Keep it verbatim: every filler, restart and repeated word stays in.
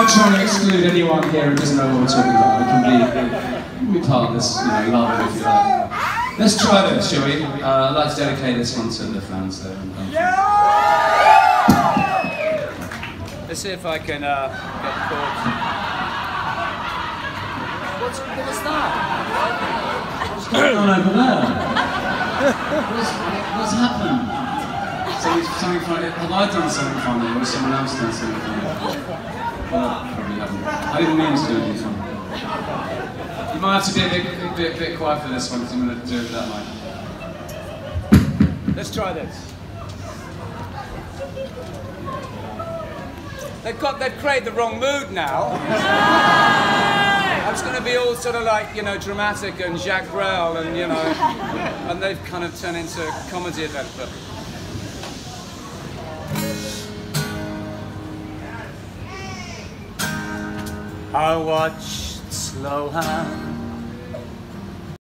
not trying to exclude anyone here who doesn't know what we're talking about. It can be, it can be part of this, you know, love if you like. Let's try this, shall we? Uh, I'd like to dedicate this one to the fans there. Let's see if I can uh, get the chords. What's, what was that? What's going on over there? What's, what's happened? Something, something funny. Have I done something funny, or has someone else done something funny? Well, probably haven't. I didn't mean to do anything funny. You might have to be a bit, a bit, bit quiet for this one, because I'm going to do it with that mic. Let's try this. They've got, they've created the wrong mood now. I was going to be all sort of like, you know, dramatic and Jacques Brel and, you know, and they've kind of turned into a comedy event. But I watched slow hands